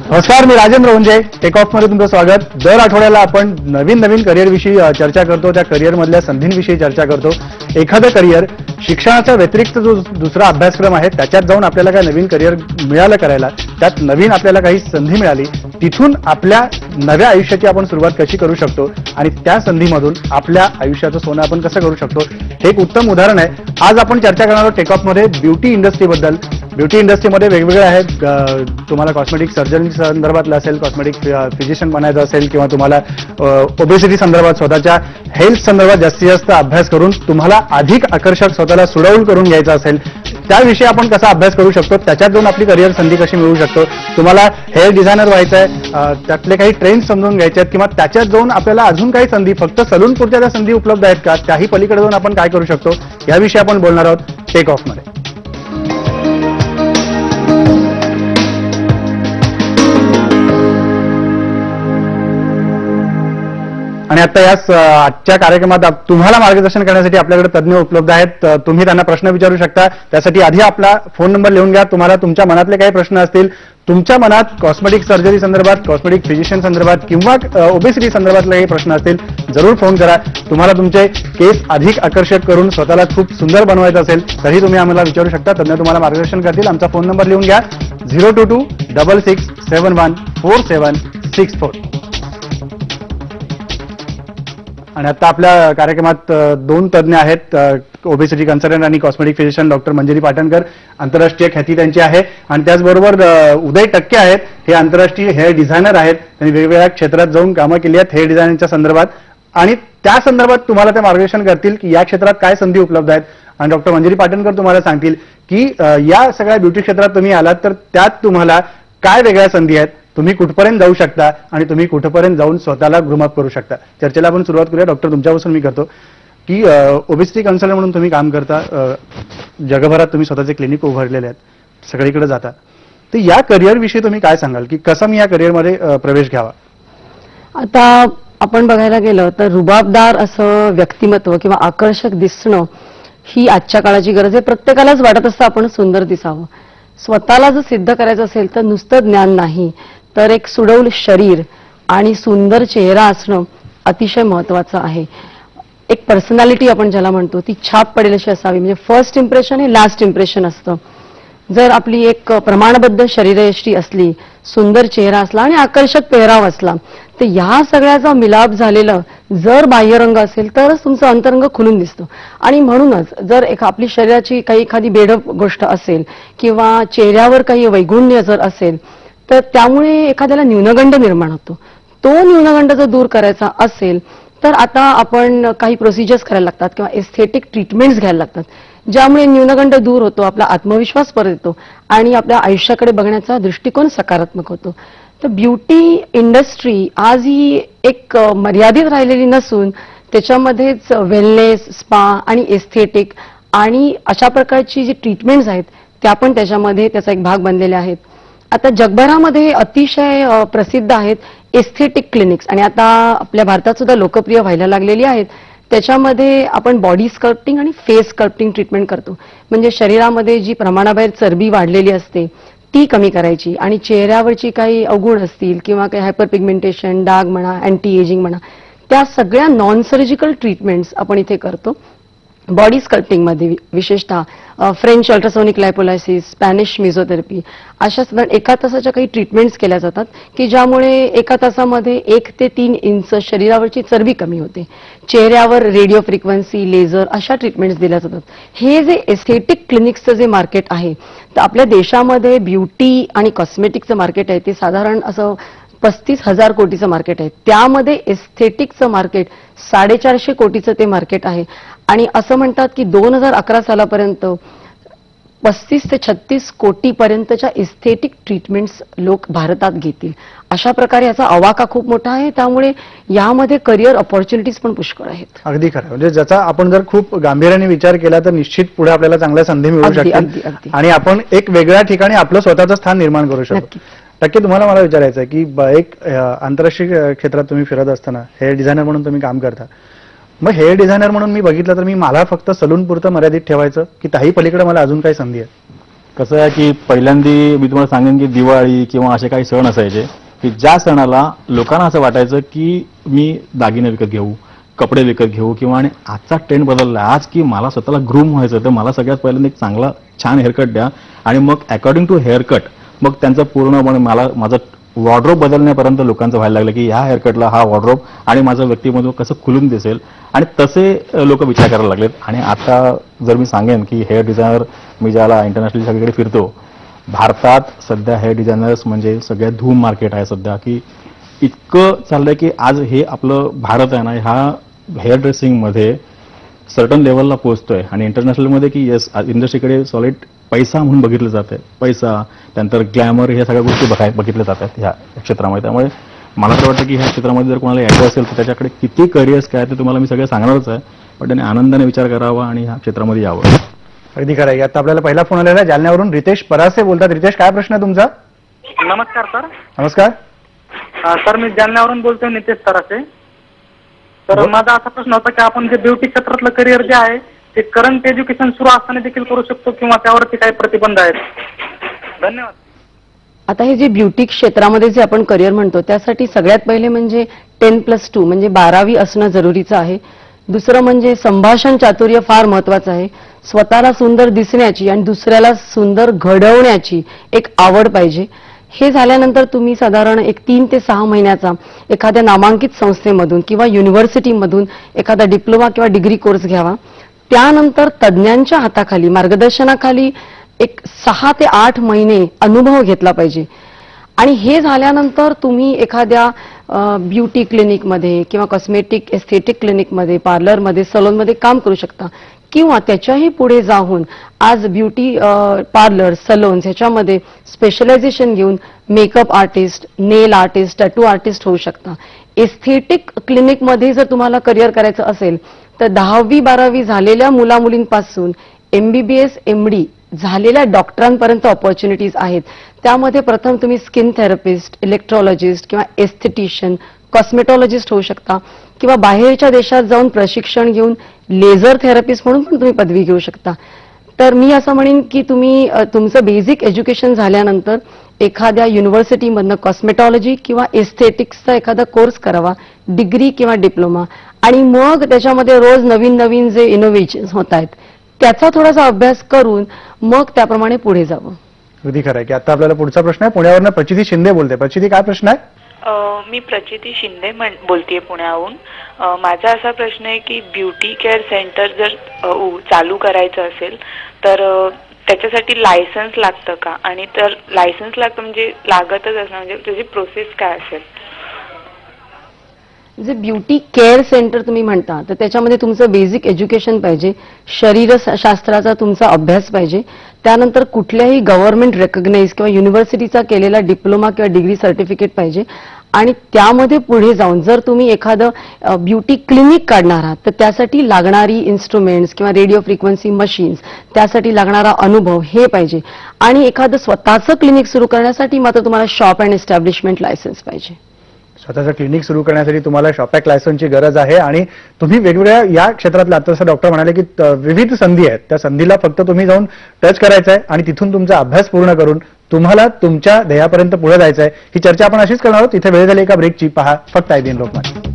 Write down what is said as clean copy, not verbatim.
नमस्कार, मी Rajendra Unje. Take off मध्ये तुमचं स्वागत. दर आठवड्याला आपण नवीन नवीन करिअर विषयी चर्चा करतो, त्या करिअर मधल्या संधींविषयी चर्चा करतो. एखादं करिअर शिक्षणाच्या व्यतिरिक्त जो दुसरा अभ्यासक्रम आहे त्याच्यात जाऊन आपल्याला काय नवीन करिअर मिळालं करायला, त्यात नवीन आपल्याला काही संधी मिळाली, तिथून आपल्या नव्या आयुष्याची आपण सुरुवात कशी करू शकतो आणि त्या संधीमधून आपल्या आयुष्याचं सोनं आपण कसं करू शकतो, हे एक उत्तम उदाहरण आहे. आज आपण चर्चा करणार आहोत टेक ऑफ मध्ये ब्युटी इंडस्ट्रीबद्दल. ब्युटी इंडस्ट्रीमध्ये वेगवेगळे आहेत. तुम्हाला कॉस्मेटिक सर्जरी संदर्भातलं असेल, कॉस्मेटिक फिजिशियन बनायचं असेल, किंवा तुम्हाला ओबेसिटी संदर्भात स्वतःच्या हेल्थ संदर्भात जास्तीत जास्त अभ्यास करून तुम्हाला अधिक आकर्षक स्वतःला सुडौल करून घ्यायचं असेल, त्याविषयी आपण कसा अभ्यास करू शकतो, त्याच्यात जाऊन आपली करिअर संधी कशी मिळवू शकतो. तुम्हाला हेअर डिझायनर व्हायचं आहे, त्यातले काही ट्रेंड समजून घ्यायचे आहेत, किंवा त्याच्यात जाऊन आपल्याला अजून काही संधी, फक्त सलून पुरत्या त्या संधी उपलब्ध आहेत का, त्याही पलीकडे जाऊन आपण काय करू शकतो, याविषयी आपण बोलणार आहोत टेक ऑफ मध्ये. आणि आता याच आजच्या कार्यक्रमात तुम्हाला मार्गदर्शन करण्यासाठी आपल्याकडे तज्ज्ञ उपलब्ध आहेत. तुम्ही त्यांना प्रश्न विचारू शकता. त्यासाठी आधी आपला फोन नंबर लिहून घ्या. तुम्हाला तुमच्या मनातले काही प्रश्न असतील, तुमच्या मनात कॉस्मेटिक सर्जरी संदर्भात, कॉस्मेटिक फिजिशियन संदर्भात किंवा ओबेसिटी संदर्भातले काही प्रश्न असतील, जरूर फोन करा. तुम्हाला तुमचे केस अधिक आकर्षक करून स्वतःला खूप सुंदर बनवायचं असेल तरी तुम्ही आम्हाला विचारू शकता. तज्ञ तुम्हाला मार्गदर्शन करतील. आमचा फोन नंबर लिहून घ्या, 02266714764. आणि आता आपल्या कार्यक्रमात दोन तज्ज्ञ आहेत. ओबेसिटी कन्सल्टंट आणि cosmetic physician doctor Manjiri Patankar, आंतरराष्ट्रीय ख्याती त्यांची आहे. आणि त्याचबरोबर उदय टक्के आहेत, हे आंतरराष्ट्रीय हेअर डिझायनर आहेत. त्यांनी वेगवेगळ्या क्षेत्रात जाऊन कामं केली आहेत हेअर डिझायनिंगच्या संदर्भात, आणि त्या संदर्भात तुम्हाला ते मार्गदर्शन करतील की या क्षेत्रात काय संधी उपलब्ध आहेत. आणि डॉक्टर मंजिरी पाटणकर तुम्हाला सांगतील की या सगळ्या ब्युटी क्षेत्रात तुम्ही आलात तर त्यात तुम्हाला काय वेगळ्या संधी आहेत, तुम्ही कुठपर्यंत जाऊ शकता आणि तुम्ही कुठपर्यंत जाऊन स्वतःला ग्रूमअप करू शकता. चर्चेला आपण सुरुवात करूया. डॉक्टर, तुमच्यापासून मी करतो की ओबेसिटी कन्सल्टंट म्हणून तुम्ही काम करता, जगभरात तुम्ही स्वतःचे क्लिनिक उभारलेले आहेत, सगळीकडे जाता, तर या करिअर विषयी तुम्ही काय सांगाल की कसा मी या करिअरमध्ये प्रवेश घ्यावा? आता आपण बघायला गेलं तर रुबाबदार असं व्यक्तिमत्व किंवा आकर्षक दिसणं ही आजच्या काळाची गरज आहे. प्रत्येकालाच वाटत असतं आपण सुंदर दिसावं. स्वतःला जर सिद्ध करायचं असेल तर नुसतं ज्ञान नाही, तर एक सुडौल शरीर आणि सुंदर चेहरा असणं अतिशय महत्वाचं आहे. एक पर्सनॅलिटी आपण ज्याला म्हणतो ती छाप पडेल अशी असावी. म्हणजे फर्स्ट इम्प्रेशन हे लास्ट इम्प्रेशन असतं. जर आपली एक प्रमाणबद्ध शरीरयष्टी असली, सुंदर चेहरा असला आणि आकर्षक पेहराव असला, तर ह्या सगळ्याचा मिलाप झालेलं जर बाह्यरंग असेल तरच तुमचं अंतरंग खुलून दिसतं. आणि म्हणूनच जर आपली शरीराची काही एखादी बेढप गोष्ट असेल किंवा चेहऱ्यावर काही वैगुण्य जर असेल तर त्यामुळे एखाद्याला न्यूनगंड निर्माण होतो. तो न्यूनगंड जर दूर करायचा असेल तर आता आपण काही प्रोसिजर्स करायला लागतात किंवा एस्थेटिक ट्रीटमेंट्स घ्यायला लागतात, ज्यामुळे न्यूनगंड दूर होतो, आपला आत्मविश्वास परत येतो आणि आपल्या आयुष्याकडे बघण्याचा दृष्टिकोन सकारात्मक होतो. तर ब्युटी इंडस्ट्री आज ही एक मर्यादित राहिलेली नसून त्याच्यामध्येच वेलनेस, स्पा आणि एस्थेटिक आणि अशा प्रकारची जी ट्रीटमेंट्स आहेत त्या पण त्याच्यामध्ये त्याचा एक भाग बनलेले आहेत. आता जगभरामध्ये अतिशय प्रसिद्ध आहेत एस्थेटिक क्लिनिक्स आणि आता आपल्या भारतात सुद्धा लोकप्रिय व्हायला लागलेली आहेत. त्याच्यामध्ये आपण बॉडी स्कल्प्टिंग आणि फेस स्कल्प्टिंग ट्रीटमेंट करतो. म्हणजे शरीरामध्ये जी प्रमाणाबाहेर चरबी वाढलेली असते ती कमी करायची आणि चेहऱ्यावरची काही अवगुण असतील किंवा काही हायपर पिगमेंटेशन, डाग म्हणा, अँटी एजिंग म्हणा, त्या सगळ्या नॉन सर्जिकल ट्रीटमेंट्स आपण इथे करतो. बॉडी स्कल्प्टिंगमध्ये विशेषतः French ultrasonic lipolysis, Spanish mesotherapy अशा साधारण 1 तासाच्या काही ट्रीटमेंट्स केल्या जातात की ज्यामुळे 1 तासामध्ये 1 ते 3 इंच शरीरावरची चरबी कमी होते. चेहऱ्यावर रेडिओ फ्रिक्वेन्सी, लेझर अशा ट्रीटमेंट्स दिल्या जातात. हे जे एस्थेटिक क्लिनिक्सचं जे मार्केट आहे तर आपल्या देशामध्ये ब्युटी आणि कॉस्मेटिकचं मार्केट आहे ते साधारण असं 35,000 कोटीचं मार्केट आहे. त्यामध्ये एस्थेटिकचं मार्केट 450 कोटीचं ते मार्केट आहे. आणि असं म्हणतात की 2011 सालापर्यंत 35 ते 36 कोटीपर्यंतच्या एस्थेटिक ट्रीटमेंट्स लोक भारतात घेतील. अशा प्रकारे याचा आवाका खूप मोठा आहे. त्यामुळे यामध्ये करिअर ऑपॉर्च्युनिटीज पण पुष्कळ आहेत. अगदी खरं. म्हणजे ज्याचा आपण जर खूप गांभीर्याने विचार केला तर निश्चित पुढे आपल्याला चांगल्या संधी मिळू शकतात आणि आपण एक वेगळ्या ठिकाणी आपलं स्वतःचं स्थान निर्माण करू शकतो. टक्के, तुम्हाला मला विचारायचं आहे की एक आंतरराष्ट्रीय क्षेत्रात तुम्ही फिरत असताना हेअर डिझायनर म्हणून तुम्ही काम करता. मग हेअर डिझायनर म्हणून मी बघितलं तर मी मला फक्त सलून पुरतं मर्यादित ठेवायचं की त्याही पलीकडे मला अजून काही संधी आहे? कसं आहे की पहिल्यांदी मी तुम्हाला सांगेन की दिवाळी किंवा असे काही सण असायचे की ज्या सणाला लोकांना असं वाटायचं की मी दागिने विकत घेऊ, कपडे विकत घेऊ किंवा आणि आजचा ट्रेंड बदलला आज की मला स्वतःला ग्रूम व्हायचं तर मला सगळ्यात पहिल्यांदा एक चांगला छान हेअरकट द्या आणि मग अकॉर्डिंग टू हेअरकट मग त्यांचं पूर्णपणे मला माझं वॉर्डरोब बदलण्यापर्यंत लोकांचं व्हायला लागलं की ह्या हेअरकटला हा वॉर्डरोब आणि माझं व्यक्तिमत्व कसं खुलून दिसेल आणि तसे लोक विचार करायला लागलेत. आणि आता जर मी सांगेन की हेअर डिझायनर मी ज्याला इंटरनॅशनली सगळीकडे फिरतो भारतात सध्या हेअर डिझायनर्स म्हणजे सगळ्यात धूम मार्केट आहे सध्या की इतकं चाललंय की आज हे आपलं भारत आहे ना ह्या हेअर ड्रेसिंगमध्ये सर्टन लेवलला पोहोचतोय आणि इंटरनॅशनलमध्ये की येस इंडस्ट्रीकडे सॉलिड पैसा म्हणून बघितलं जातं पैसा त्यानंतर ग्लॅमर ह्या सगळ्या गोष्टी बघितल्या जातात ह्या क्षेत्रामध्ये. त्यामुळे मला तर वाटतं की ह्या क्षेत्रामध्ये जर कोणाला यायचं असेल तर त्याच्याकडे किती करिअर्स काय ते तुम्हाला मी सगळं सांगणारच आहे पण त्याने आनंदाने विचार करावा आणि ह्या क्षेत्रामध्ये यावं. अगदी खरं आहे. आता आपल्याला पहिला फोन आलेला आहे जालन्यावरून रितेश परासे बोलतात. रितेश काय प्रश्न आहे तुमचा? नमस्कार सर. नमस्कार सर मी जालन्यावरून बोलतोय नितेश सरासे. तर माझा असा प्रश्न होता की आपण जे ब्युटी क्षेत्रातलं करिअर जे आहे ते करंट एज्युकेशन सुरू असताना देखील करू शकतो किंवा त्यावरती काही प्रतिबंध आहेत? धन्यवाद. आता हे जे ब्युटी क्षेत्रामध्ये जे आपण करिअर म्हणतो त्यासाठी सगळ्यात पहिले म्हणजे 10+2 म्हणजे 12वी असणं जरुरीचं आहे. दुसरं म्हणजे संभाषण चातुर्य फार महत्वाचं आहे. स्वतःला सुंदर दिसण्याची आणि दुसऱ्याला सुंदर घडवण्याची एक आवड पाहिजे. हे झाल्यानंतर तुम्ही साधारण एक 3 ते 6 महिन्याचा एखाद्या नामांकित संस्थेमधून किंवा युनिव्हर्सिटीमधून एखादा डिप्लोमा किंवा डिग्री कोर्स घ्यावा. त्यानंतर तज्ज्ञांच्या हाताखाली मार्गदर्शनाखाली एक 6 ते 8 महिने अनुभव घेतला पाहिजे. आणि हे झाल्यानंतर तुम्ही एखाद्या ब्युटी क्लिनिकमध्ये किंवा कॉस्मेटिक एस्थेटिक क्लिनिकमध्ये पार्लरमध्ये सलूनमध्ये काम करू शकता किंवा त्याच्याही पुढे जाऊन आज ब्युटी पार्लर सलून्स ह्याच्यामध्ये स्पेशलायझेशन घेऊन makeup artist, nail artist, tattoo artist होऊ शकता. एस्थेटिक क्लिनिकमध्ये जर तुम्हाला करिअर करायचं असेल तर 10वी 12वी झालेल्या मुलामुलींपासून MBBS MD झालेल्या डॉक्टरांपर्यंत ऑपॉर्च्युनिटीज आहेत. त्यामध्ये प्रथम तुम्ही स्किन थेरपिस्ट, इलेक्ट्रॉलॉजिस्ट किंवा एस्थेटिशियन, कॉस्मेटॉलॉजिस्ट होऊ शकता किंवा बाहेरच्या देशात जाऊन प्रशिक्षण घेऊन लेझर थेरपिस्ट म्हणून पण तुम्ही पदवी घेऊ शकता. तर मी असं म्हणेन की तुम्ही तुमचं बेसिक एज्युकेशन झाल्यानंतर एखाद्या युनिव्हर्सिटीमधनं कॉस्मेटॉलॉजी किंवा एस्थेटिक्सचा एखादा कोर्स करावा, डिग्री किंवा डिप्लोमा, आणि मग त्याच्यामध्ये रोज नवीन नवीन जे इनोव्हेशन होत आहेत त्याचा थोडासा अभ्यास करून मग त्याप्रमाणे पुढे जावं. अगदी खरं आहे की आता आपल्याला पुढचा प्रश्न आहे पुण्यावरून प्रचिती शिंदे बोलते. प्रचिती काय प्रश्न आहे? मी प्रचिती शिंदे बोलतेय पुण्याहून. माझा असा प्रश्न आहे की ब्युटी केअर सेंटर जर चालू करायचं असेल तर त्याच्यासाठी लायसन्स लागतं का? आणि तर लायसन्स लागतं म्हणजे लागतच असं म्हणजे त्याची प्रोसेस काय असेल? जे ब्युटी केअर सेंटर तुम्ही म्हणता तर त्याच्यामध्ये तुमचं बेसिक एज्युकेशन पाहिजे, शरीरशास्त्राचा तुमचा अभ्यास पाहिजे, त्यानंतर कुठल्याही गव्हर्नमेंट रेकग्नाइज किंवा युनिव्हर्सिटीचा केलेला डिप्लोमा किंवा डिग्री सर्टिफिकेट पाहिजे. आणि त्यामध्ये पुढे जाऊन जर तुम्ही एखादं ब्युटी क्लिनिक काढणार आहात तर त्यासाठी लागणारी इन्स्ट्रुमेंट्स किंवा रेडिओ फ्रिक्वेन्सी मशीन्स त्यासाठी लागणारा अनुभव हे पाहिजे. आणि एखादं स्वतःचं क्लिनिक सुरू करण्यासाठी मात्र तुम्हाला शॉप अँड एस्टॅब्लिशमेंट लायसन्स पाहिजे. स्वतःचं क्लिनिक सुरू करण्यासाठी तुम्हाला शॉपॅक लायसन्सची गरज आहे. आणि तुम्ही वेगवेगळ्या या क्षेत्रातल्या आता जसं डॉक्टर म्हणाले की विविध संधी आहेत त्या संधीला फक्त तुम्ही जाऊन टच करायचं आहे आणि तिथून तुमचा अभ्यास पूर्ण करून तुम्हाला तुमच्या ध्येयापर्यंत पुढे जायचं आहे. ही चर्चा आपण अशीच करणार आहोत. इथे वेळ झाली एका ब्रेकची. पहा फक्त IBN लोकमत.